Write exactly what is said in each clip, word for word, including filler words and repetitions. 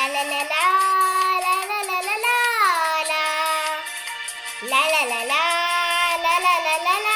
La la la la la la la la la la la la la la la la la la la.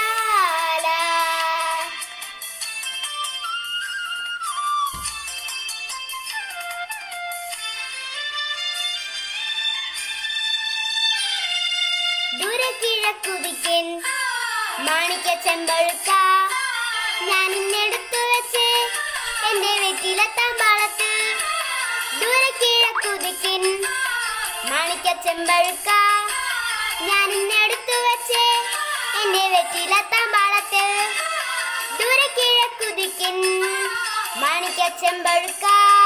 ദൂരെ കിഴക്കുതിക്കൻ മാണിക്യ ചെമ്പഴുക്ക ഞാൻ ഇന്നെടുത്തു വെച്ച് എന്റെ വെറ്റില തമ്പാളത്ത്. ദൂരെ കിഴക്കുതിക്കൻ മാണിക്യ ചെമ്പഴുക്ക ഞാൻ ഇന്നെടുത്തു വെച്ച് എന്റെ വെറ്റില തമ്പാളത്ത്. ദൂരെ കിഴക്കുതിക്കൻ മാണിക്യ ചെമ്പഴുക്ക.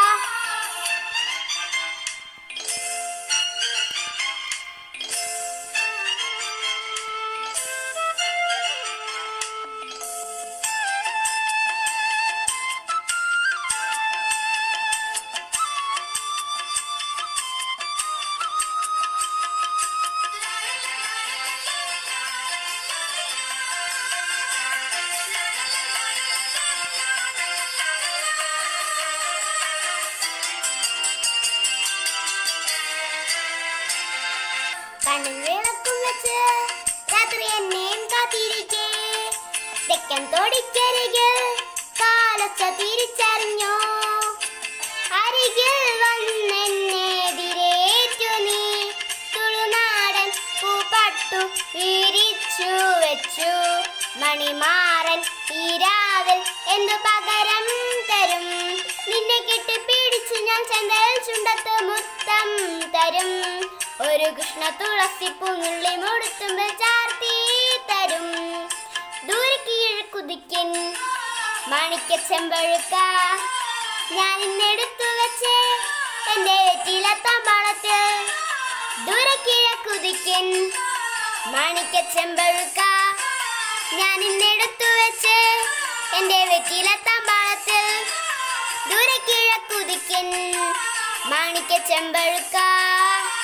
കണ്ണിൽ വിളക്കും വെച്ച് രാത്രി എന്നെയും കാത്തിരിക്കേ. തെക്കൻ തോടിക്കരികിൽ കാലൊച്ച തിരിച്ചറിഞ്ഞോ. അരികിൽ വന്നെതിരേറ്റു നീ തുളുനാടൻ പൂപ്പട്ടു വിരിച്ചു വെച്ചു. മണിമാറൻ ഈ രാവിൽ എന്തു പകരം തരും. നിന്നെ കെട്ടിപ്പിടിച്ചു ഞാൻ ചെന്തൽ ചുണ്ടത്ത് മുത്തം തരും. ഒരു കൃഷ്ണ തുളസി പൂനുള്ളി മുടുത്തുമ്പോൾ ചാർത്തി തരും. ദൂരെ കിഴക്കുതിക്കൻ മാണിക്യ ചെമ്പഴുക്ക ഞാൻ ഇന്നെടുത്തു വെച്ച് എന്റെ വെറ്റില തമ്പാളത്ത്. ദൂരെ കിഴക്കുതിക്കൻ മാണിക്യ ചെമ്പഴുക്ക ഞാൻ ഇന്നെടുത്തു വെച്ച് എന്റെ വെറ്റില തമ്പാളത്ത്. ദൂരെ കിഴക്കുതിക്കൻ മാണിക്യ ചെമ്പഴുക്ക.